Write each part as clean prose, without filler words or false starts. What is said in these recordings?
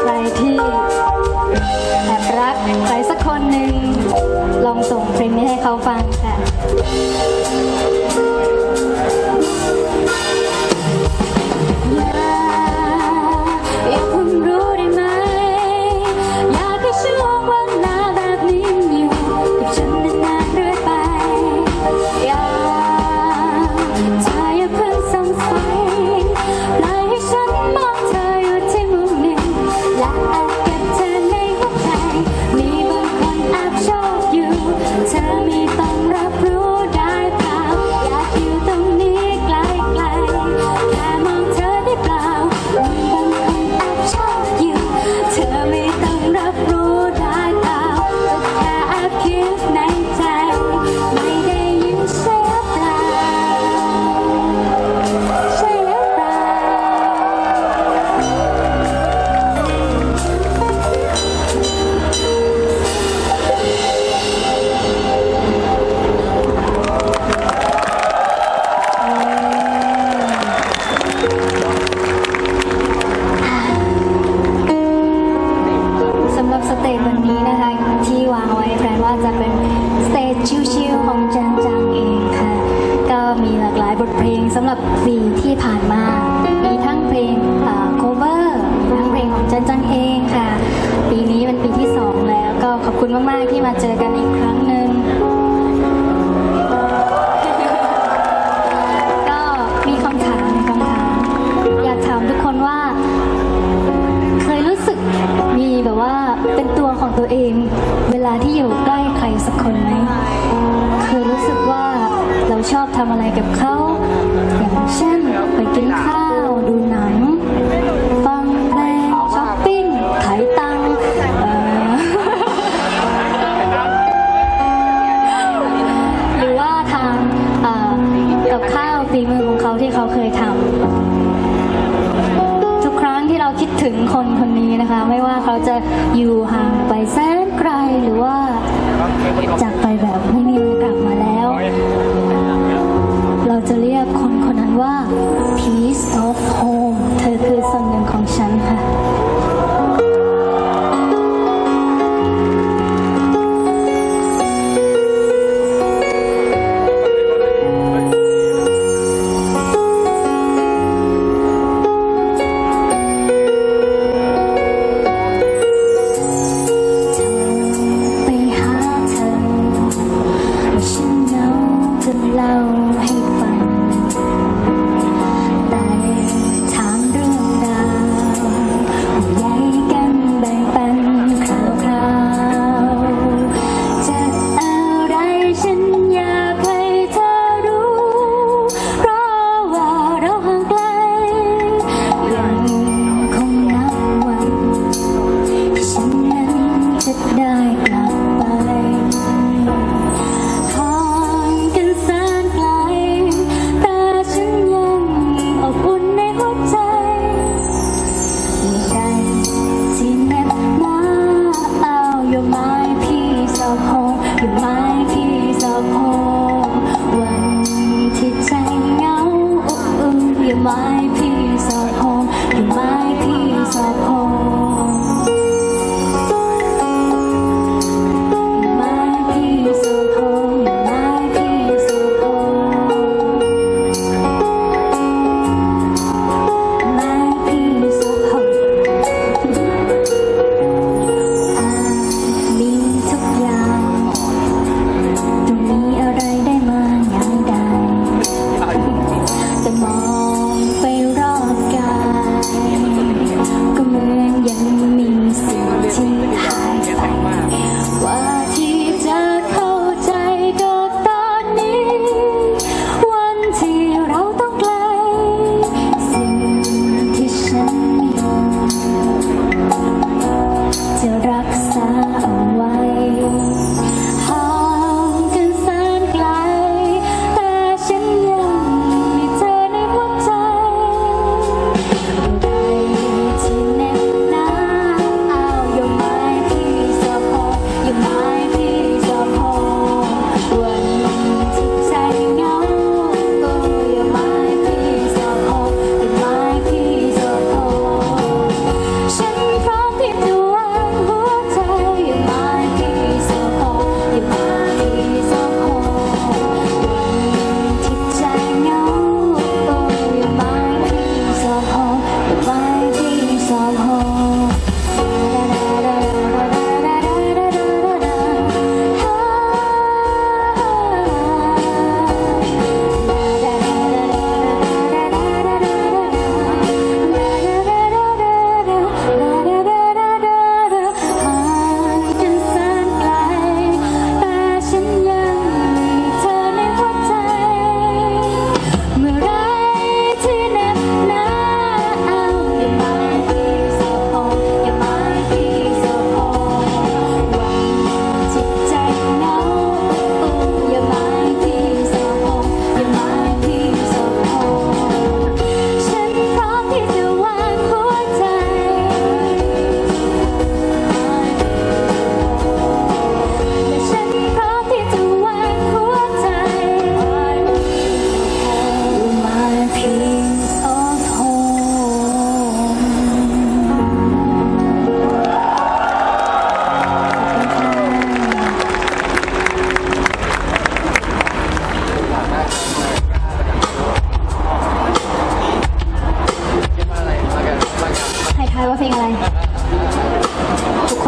ใครที่แอบรักใครสักคนหนึ่งลองส่งเพลงนี้ให้เขาฟังค่ะอย่าเพิ่งรู้ได้ไหมอยากให้ช่วงเวลาแบบนี้อยู่กับฉันนานๆเรื่อยไปอย่าเพิ่งสงสัยปล่อยให้ฉันมองเธออยู่ที่มุมหนึ่งและแอบเก็บเธอในหัวใจมีบางคนแอบชอบอยู่เธอไม่ต้องรับรู้ได้เปล่าอยากอยู่ตรงนี้ไกลๆแค่มองเธอได้เปล่ามีบางคนแอบชอบอยู่เธอไม่ต้องรับรู้ได้เปล่าก็แค่แอบคิดในใจไม่ได้ยินใช่เปล่าใช่หรือเปล่าสำหรับสเตจวันนี้นะคะที่วางไว้แพลนว่าจะเป็นสเตจชิลๆของจันจังเองค่ะก็มีหลากหลายบทเพลงสำหรับปีที่ผ่านมามีทั้งเพลงcover ทั้งเพลงของจันจังเองค่ะปีนี้เป็นปีที่2แล้วก็ขอบคุณมากๆที่มาเจอกันอีกครั้งหนึ่งก็มีคำถามอยากถามทุกคนว่าเคยรู้สึกมีแบบว่าเป็นตัวของตัวเองเวลาที่อยู่ใกล้ใครสักคนไหมเคยรู้สึกว่าเราชอบทำอะไรกับเขาอย่างเช่นไปกินข้าวดูหนังฟังเพลงช้อปปิ้งถ่ายตังค์หรือว่าทางกับข้าวฝีมือของเขาที่เขาเคยทำทุกครั้งที่เราคิดถึงคนคนนี้นะคะไม่ว่าเขาจะอยู่ห่างไปแสนไกลหรือว่าจากไปแบบไม่มีวันกลับมาแล้วเราจะเรียกคนคนนั้นว่า Piece of Home เธอคือส่วนหนึ่งของฉันค่ะเล่าให้ฟังแต่ถามเรื่องราว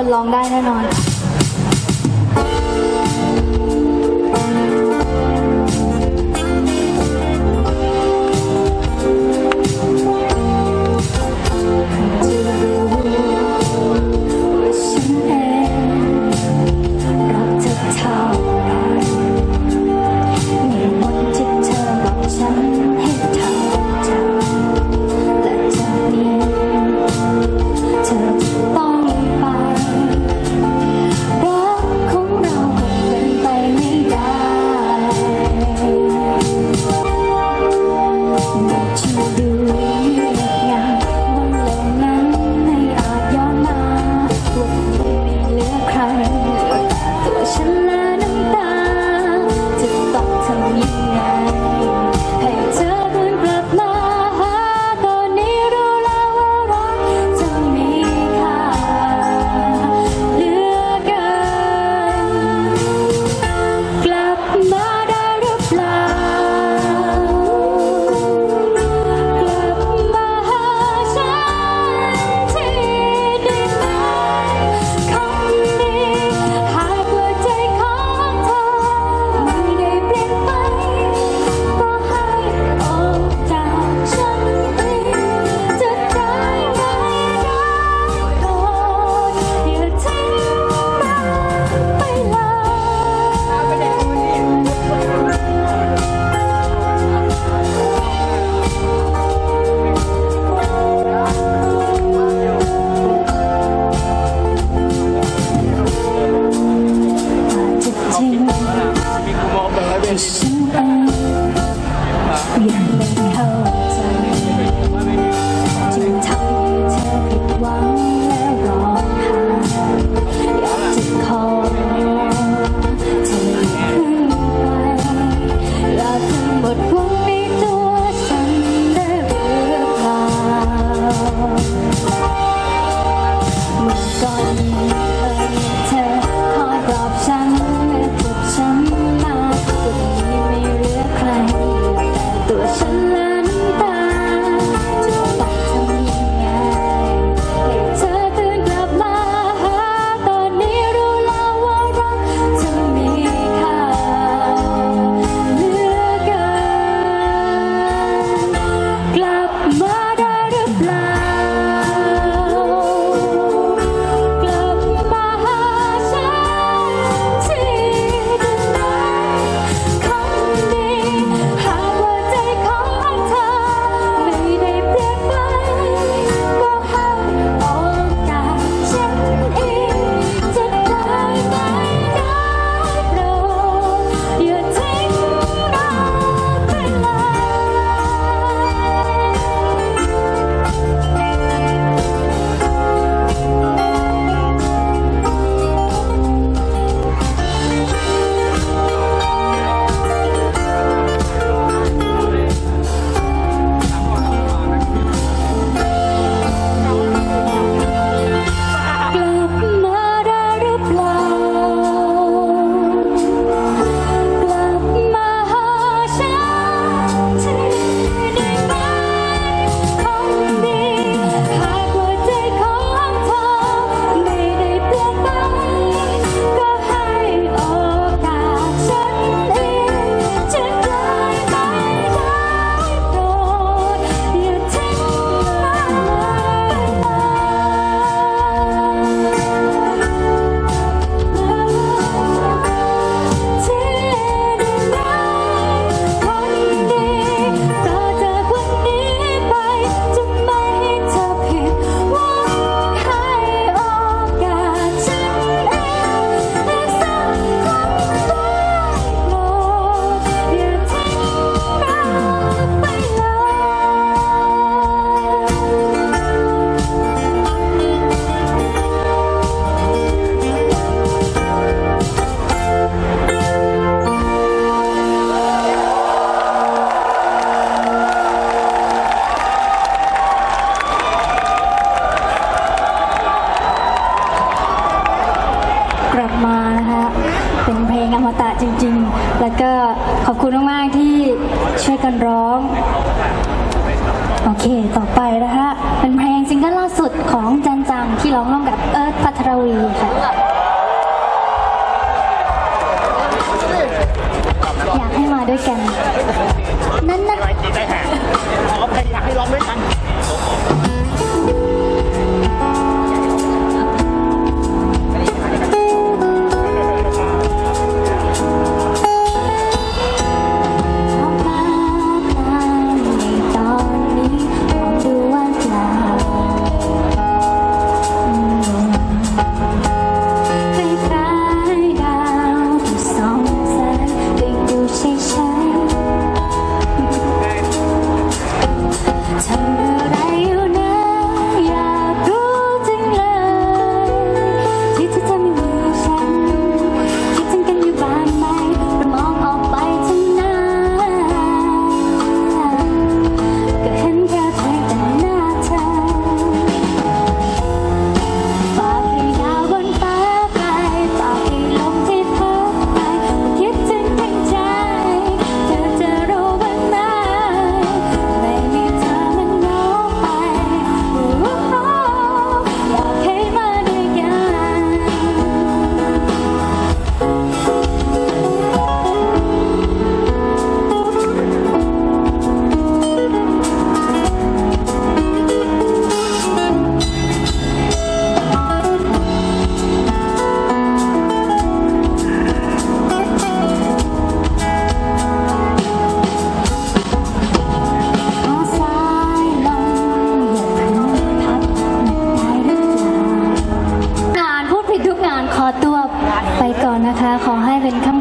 ร้องได้แน่นอนแล้วก็ขอบคุณมากๆที่ช่วยกันร้องโอเคต่อไปนะคะเป็นเพลงซิงเกิลล่าสุดของของจันจังที่ร้องร่วมกับเอิร์ธภัทรวีค่ะอยากให้มาด้วยกันนั่นนะใจแหกขอเพลงอยากให้ร้องด้วยกันออกมาทางในตอนนี้มองดูว่างเปล่าคล้ายๆดาวที่ส่องแสงได้ดูเฉยๆทำอะไรอยู่นะอยากรู้จังเลยที่เธอจะไม่มีฉันคิดถึงกันอยู่บ้างไหมเรามองออกไปทางหน้าก็เห็นแค่เพียงแต่หน้าเธอฝากให้ดาวบนฟ้าไปฝากให้ลมที่พัดไปคิดถึงทั้งใจเธอจะรู้บ้างไหมไม่มีเธอมันเหงาไปอยากให้มาด้วยกันขอสายลมอย่าเพิ่งพัดได้หรือเปล่างานพูดผิดทุกงานขอตัวไปก่อนนะคะ ขอให้เป็นค่ำ